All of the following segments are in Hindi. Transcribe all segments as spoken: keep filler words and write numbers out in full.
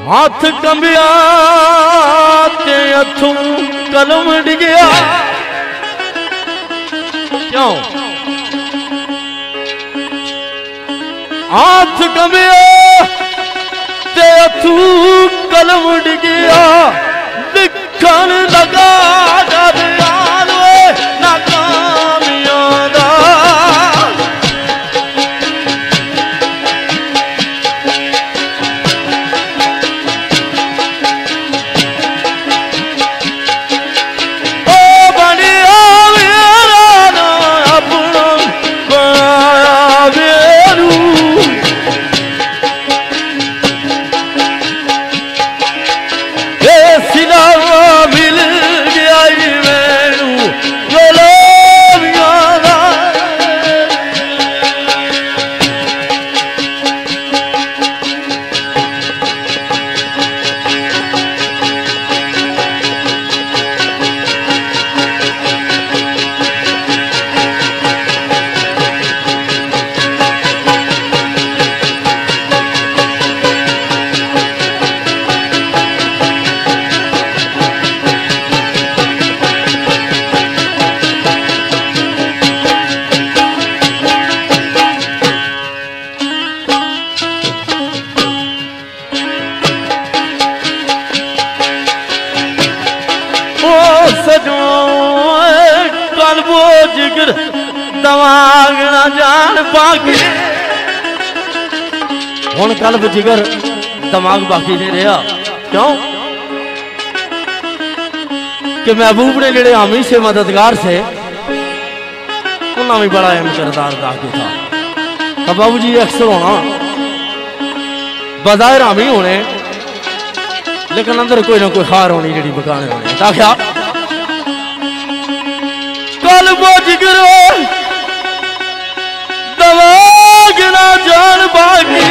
हाथ कंबिया ते हथों कलम डिगया क्यों हाथ कंबिया ते हथों कलम डिगया लिखन लगा जिगर दिमाग ना जान बाकी हुण कल्ब जिगर दिमाग बाकी नहीं रहा क्यों कि महबूब ने जेड़े हामी से मददगार से उन्होंने भी बड़ा अहम किरदार अदा किया था। बाबू जी अक्सर होना बज़ाहिर हामी होने लेकिन अंदर कोई ना कोई हार होनी जी बकाने होने आख्या वो जिगर दिमाग ना जान बाकी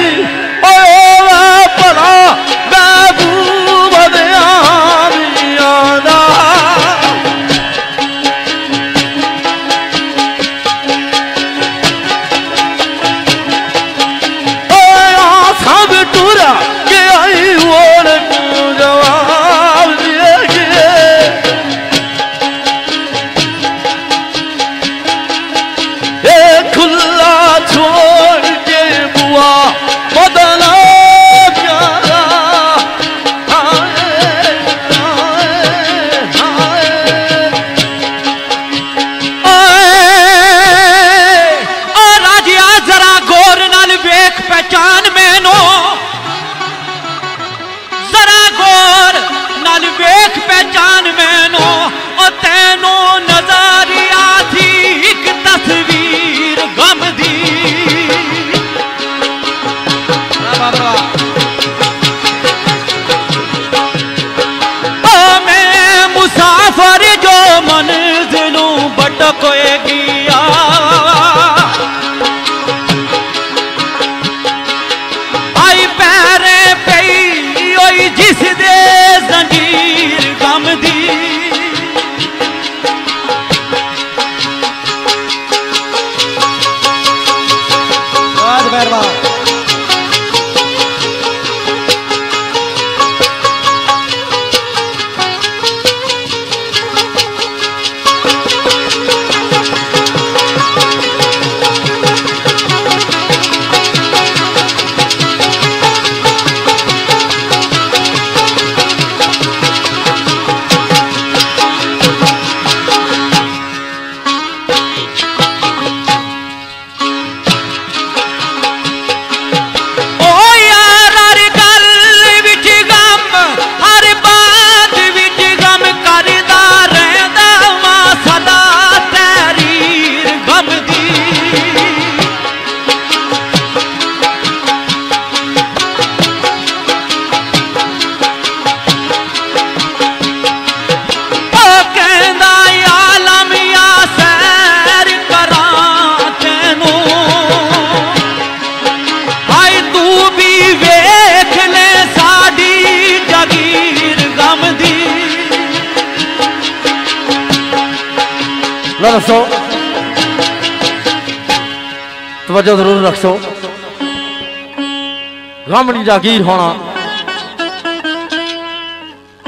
भला महबूब सब टूरा के आई वोड़ जवाब दिए खुला छोड़ के बुआ बदला प्यारा राजिया जरा गौर नाल वेख पहचान मैनो जरा गौर नाल वेख पहचान मैनो और तेनो नजरिया थी एक तस्वीर गम दी मैं मुसाफिर जो मंजिलों भटके गया आई पैरे पई ओई जिस दे जंजीर गम दी रखो तवज्जो जरूर रखो गम दी जागीर होना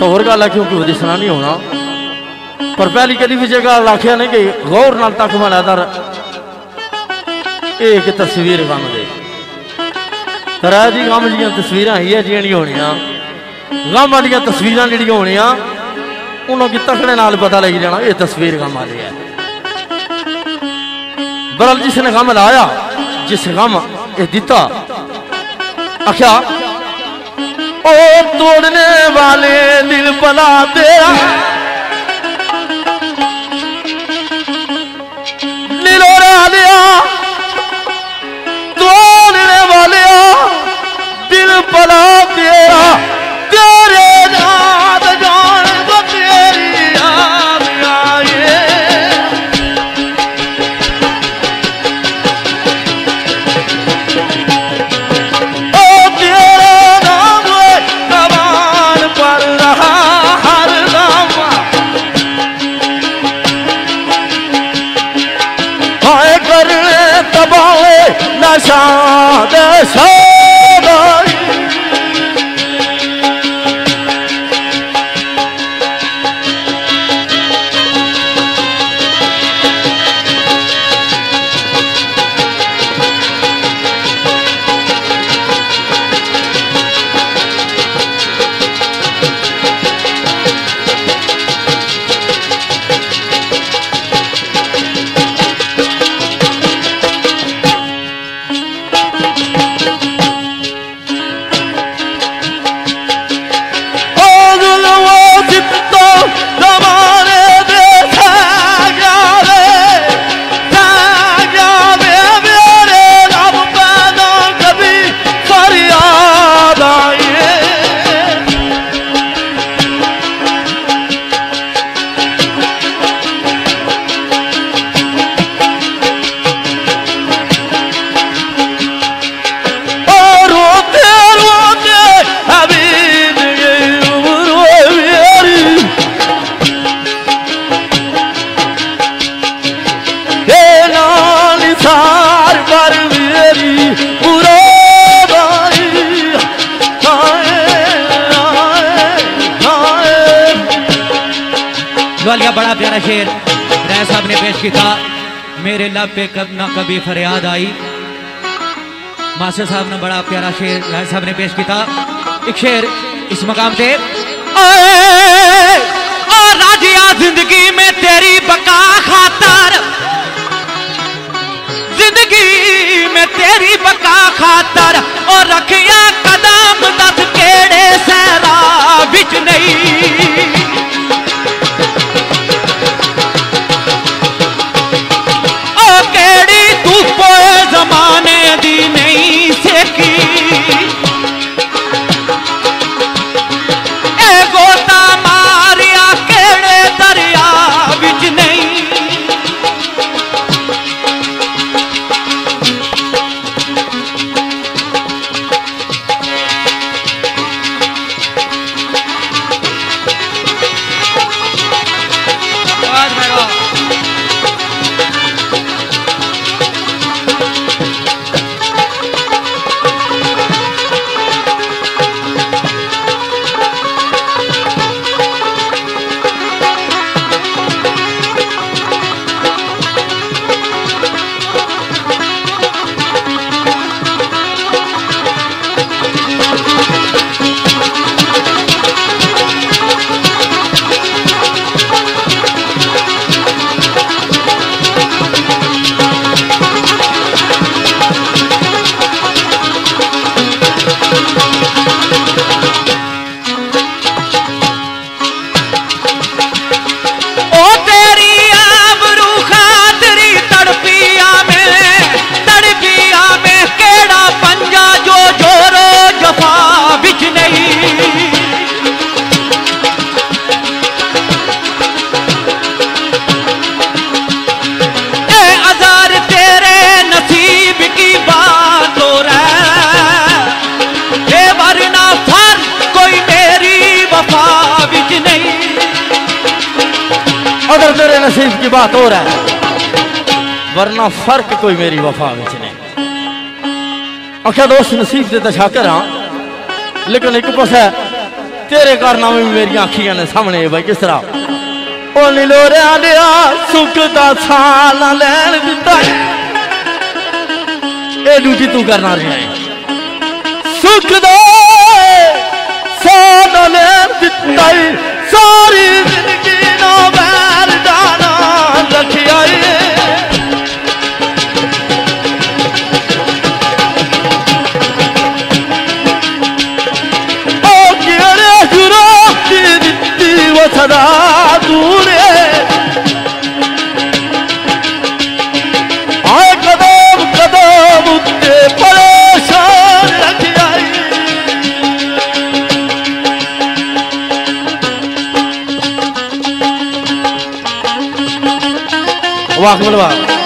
तो होर गल है क्योंकि वो दिसना नहीं होना। पर पहली कदी भी जगह आखिया नहीं कि गौर नाल तक माड़ा दर एक तस्वीर गम दे रै जी गम दियां तस्वीरां ही है जियां नहीं होनियां गम दियां तस्वीरां जिहड़ियां होनियां उन्होंने तकड़े नाल पता लग जाना ये तस्वीर गम वाली है। बरल जिसने गम लाया जिस गम ये दिता आख्या ओ तोड़ने वाले दिल भला तेरा निलोरा लिया तोड़ने वाले दिल भला तेरा तेरे नाद जान को तेरी याद आए ओ तेरा नाम जबान पर रहा हर दम हाय करने तबाहे नशा दे सौदाई वालिया बड़ा प्यारा शेर राय साहब ने पेश किया। मेरे लब पे कब ना कभी फरियाद आई। मास्टर साहब ने बड़ा प्यारा शेर राय साहब ने पेश किया। एक शेर इस मकाम से राजिया जिंदगी में तेरी बका खातर जिंदगी में तेरी बका खातर और रखिया कदम दस केड़े सहरा बिच नहीं जमाने दी नहीं सेकी ए गोता मारिया केड़े दरिया बिच नहीं अगर तेरे नसीब की बात हो रहा है वरना फर्क कोई मेरी वफा विच नहीं। आख्या दोस्त नसीब से तो शाकर हाँ लेकिन एक पास तेरे कारनामे भी मेरी अखियां ने सामने भाई किस तरह ओ नीलोरिया दिया सुख दा साल ना लैन दिता ए ड्यूटी तू करना रहा है सुख दा साल ना लैन दिता सारी जिंदगी नो बैर डाना रखिया सदा दूरे आए कदम कदम उत्ते परेशान रखिया वाह बोलवा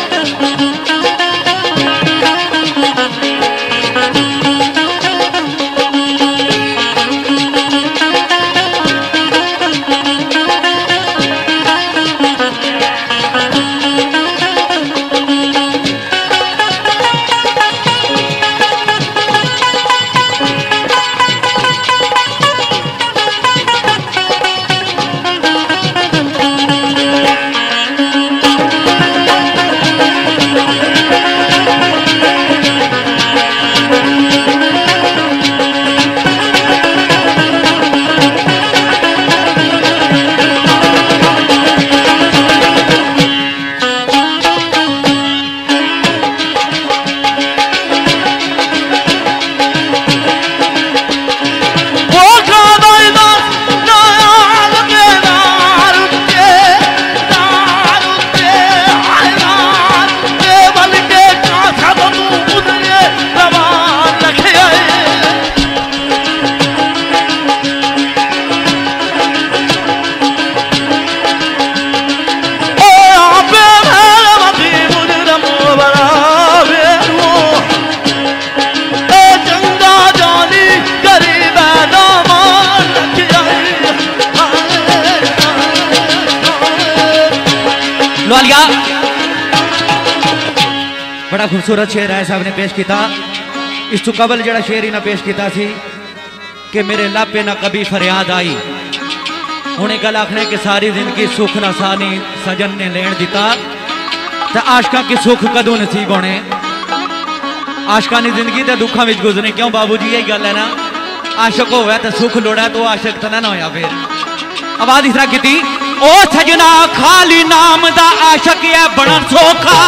बड़ा खूबसूरत शेर राय साहब ने पेश किया। इस तो कबल जड़ा शेर ही ना पेश किया सी कि मेरे लापे ना कभी फरियाद आई उन्हें गल आखने कि सारी जिंदगी सुख ना सानी सजन ने लेन दिता तो आशका की सुख कदों नसीब होने आशका ने जिंदगी तो दुखा में गुजरने क्यों बाबू जी यही गल है ना आशक होया तो सुख लोड़ा तो आशक तो ना होया फिर आवाज इस तरह की ओ सजना खाली नाम दा आशक है बड़ा सौखा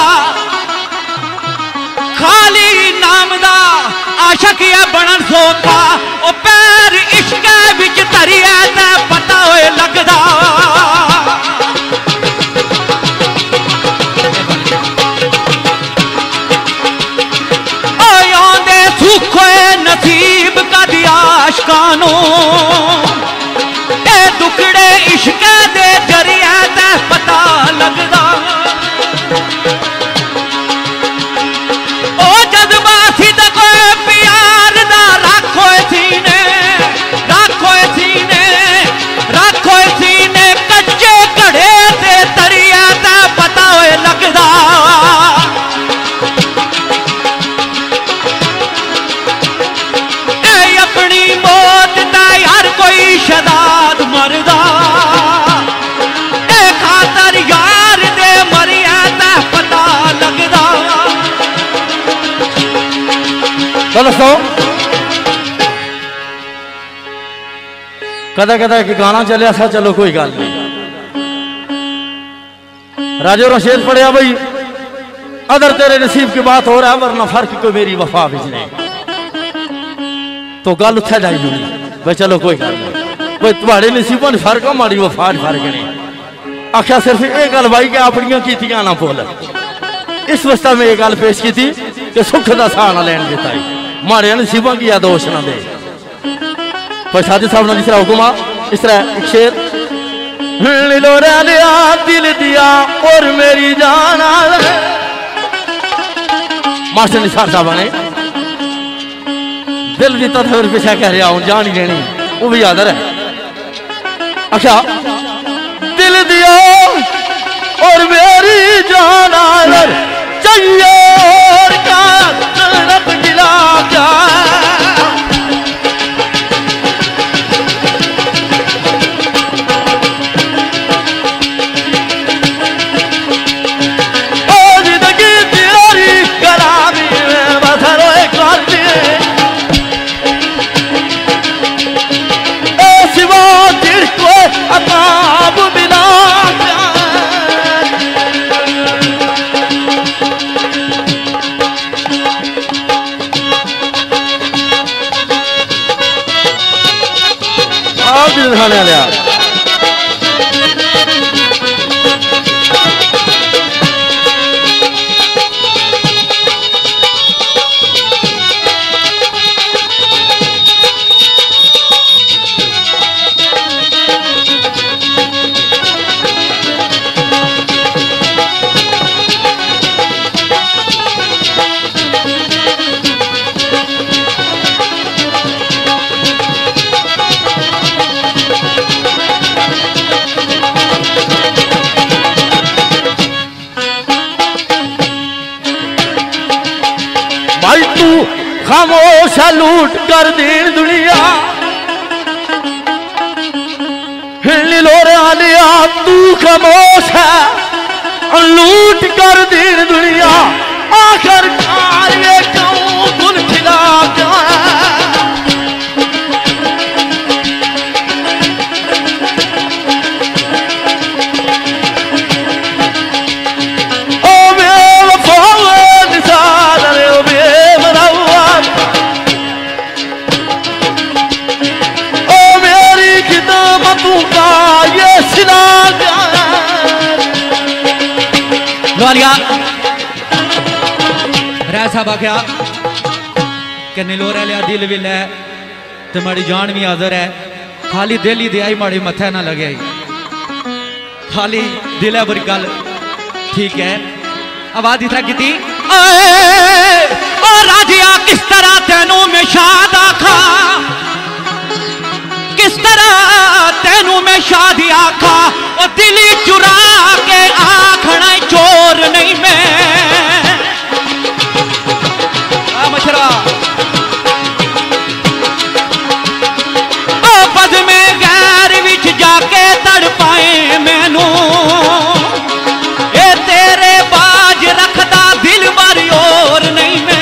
खाली नाम दा आशक है बड़ा सौखा ओ पैर इश्क विच धरिया ते पता होए लगदा आंदे सुख होए नसीब का दिया आशकानो ए दुखड़े इश्क दे जरिया ते पता लगदा शदाद मरदा ए खातर यार दे मरिया ते पता लगदा चलो सो कदा कदा कि गाना चलिया सा चलो कोई गल नहीं राजो रशेद पढ़िया भाई अदर तेरे नसीब की बात हो रहा है वरना फर्क को मेरी वफा बिजने तो गल उत्थे जाई जुड़ी भाई चलो कोई गल नहीं भाई तुम्हारे नसीबों में फर्क है माड़ी वफा फर्क नहीं आख्या सिर्फ ये गल भाई कि अपनियां कीतियां ना बोल इस वास्ते में ये गल पेश की थी कि सुख का साह ना लैन देता है माड़े नसीबों की या दोष ना दे पर साजिद साहब ने जिस तरह हुक्म इस तरह एक शेर दिल दिया और मेरी जान मास्टर निसार साहब ने दिल दिता था फिर पीछे कह रहा हूं जान ही लेनी वो भी याद है अच्छा दिल दिया और मेरी जान चाहिए और का तरफ गिला क्या गाने लिया भाई तू खामोश है लूट कर दीन दुनिया लोरे लिया तू खामोश है लूट कर दीन दुनिया आखिर कार ये क्यों गुल खिला क्या राय साहब आख्या कि निलोरा लिया दिल भी लै तो माड़ी जान भी हाजर है खाली दिल ही दिया माड़ी मथे ना लगे खाली दिल है बुरी गल ठीक है आवाज इस तरह की राजिया किस तरह तेनू में शाद आखा किस तरह तेनू में शादी आखा और दिली चुरा के आखना चोर नहीं मैं मछरा पद में गैर विच जाके तड़ पाए मैनू ए तेरे बाज रखदा दिल बारी और नहीं मैं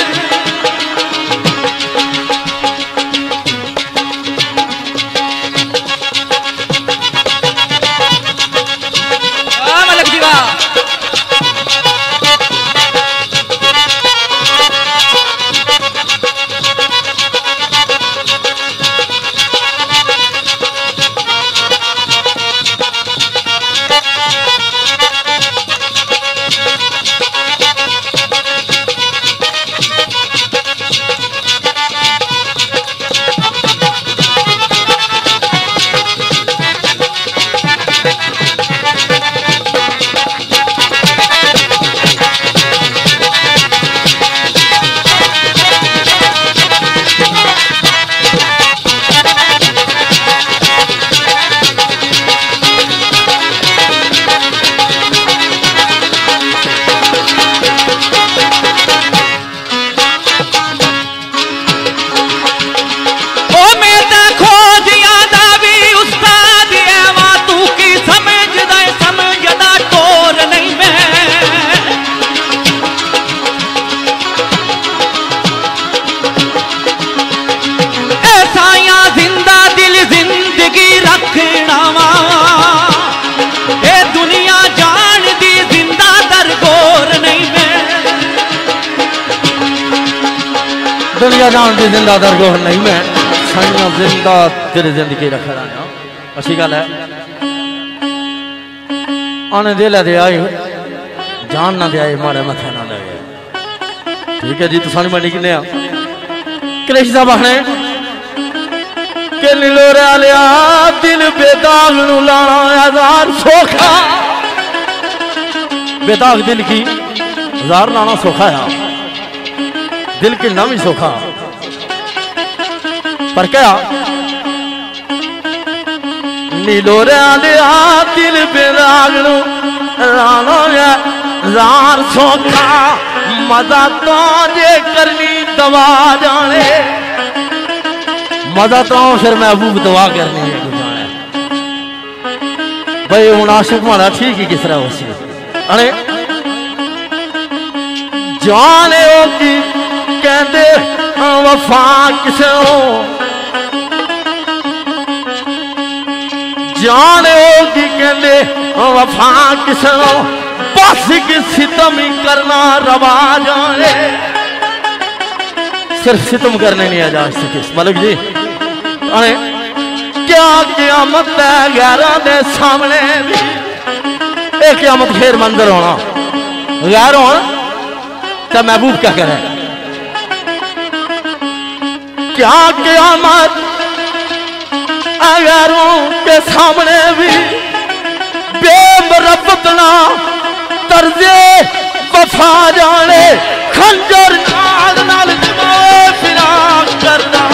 दुनिया जान दी जिंदा दरगोह नहीं मैं साइया जिंदा तेरी जिंदगी रख रहा अच्छी गल है आने दिल दे आए जान ना दे आए मारे मथे ना लगे ठीक है जी तो सानी मंडी किन्ने कृष्ण साहब आखने कि निलोरा लिया दिल बेदाग नू लाना हजार सौखा बेदाग दिल की हजार लाना सौखा है दिल की नाम ही सौखा पर क्या नीलोरे लिया दिल बेदाग नू लाना हजार सौखा मजा तो जे करनी दवा जाने मजा तो फिर महबूब दवा करनी है भाई हूं आशिक माड़ा ठीक ही किस तरह उसी अरे जाने की कहते वफा किसे जाने की कहते वफा किसे बस की सितम करना रवा जाने सिर्फ सितम करने नहीं आ जा सके मलिक जी अरे क्या क़यामत है गैरां दे सामने भी एक क़यामत फिर मंजर होना गैर होना तो महबूब क्या करे क्या क़यामत गैरों के सामने भी बेमरबत ना तर्जे वफा जाने खंजर नाल नाल फिराक करना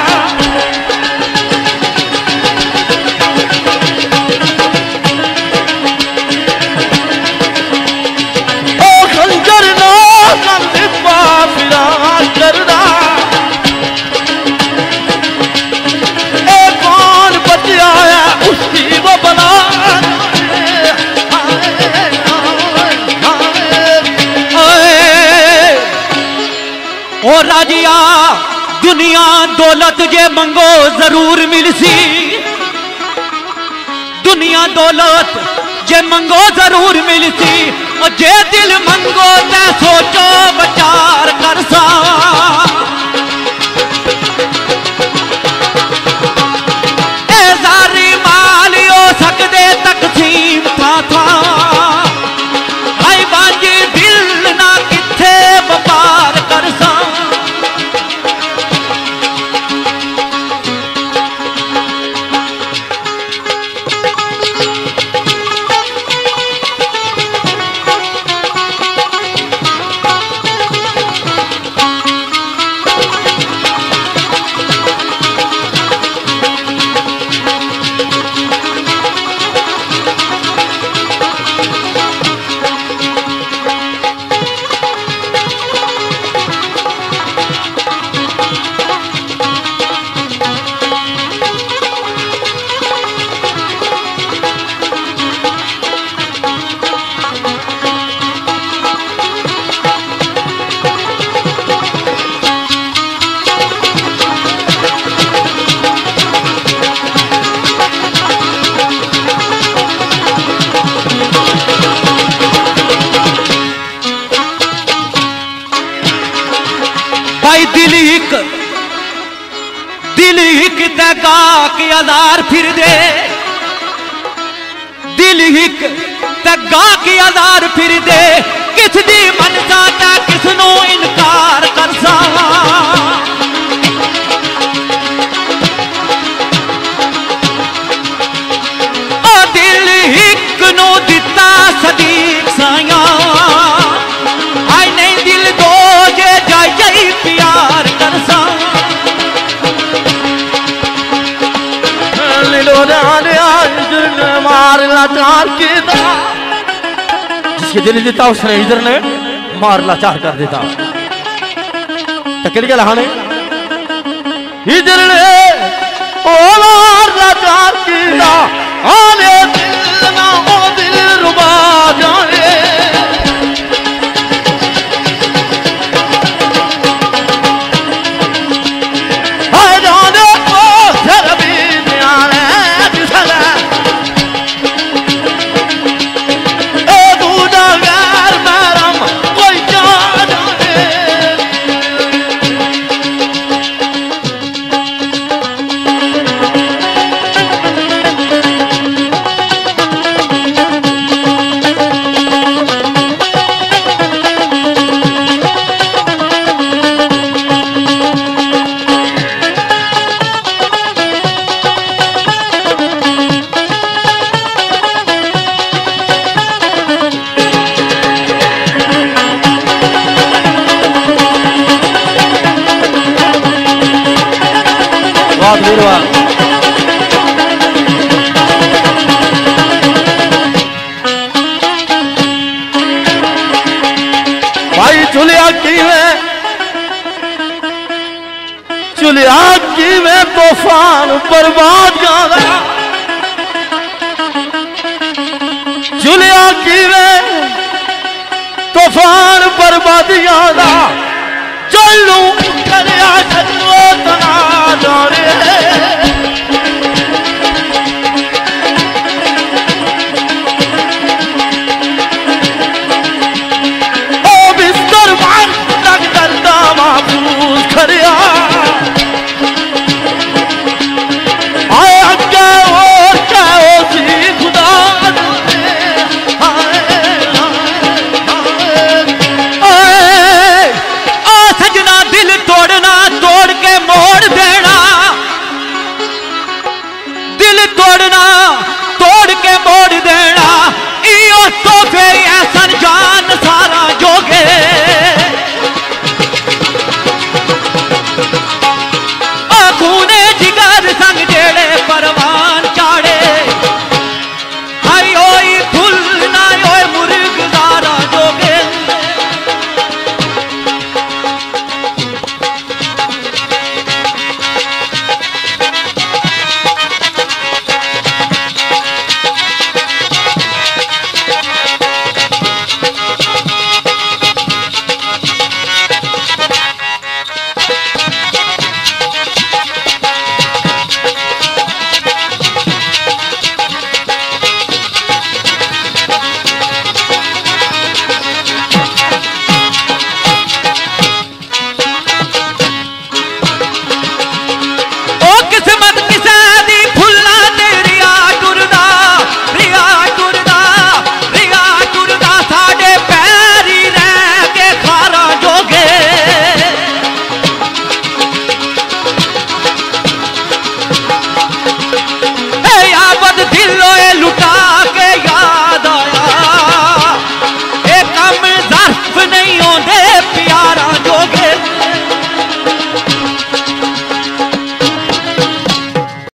ओ खंजर नाल नाल फिराक करना ए कौन बचा है उसकी वो बना ओ राजिया दुनिया दौलत जे मंगो जरूर मिलसी दुनिया दौलत जे मंगो जरूर मिलसी और जे दिल मंगो ते सोचो विचार कर सा ए सारी माल हो सकदे तकसीम था था आई बाजी दिल ना किथे व्यापार कर सा दिल हिक दिल हिक तका के आधार फिर दे दिल हिक तका के आधार फिर दे किस दी मनसा ता किसनो इनकार कर सा ओ दिल हिक नो दिता सदीक साया आई नहीं दिल दो जे जाई जाई प्यार कर सा मार लाचार के जिसके दिल देता उसने इधर ने मार लाचार कर देता टक्कर क्या लहाने इधर ने ओ मार लाचार किया आने दिल ना ओ दिल रुबा जाने भाई चुलिया की में चुलिया की में तूफान बर्बाद जाना चुलिया की में तूफान बर्बादियां